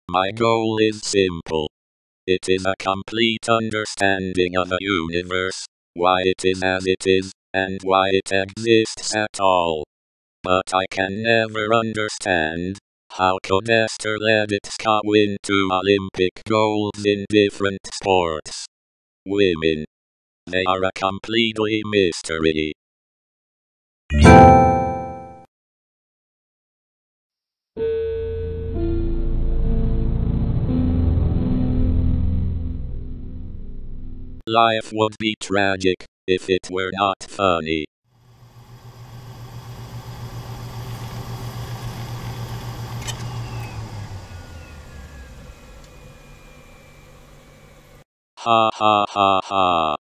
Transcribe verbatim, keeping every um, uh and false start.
My goal is simple. It is a complete understanding of a universe, why it is as it is, and why it exists at all. But I can never understand, how could Ester Ledecka win two Olympic golds in different sports? Women. They are a completely mystery. Life would be tragic if it were not funny. Ha ha ha ha.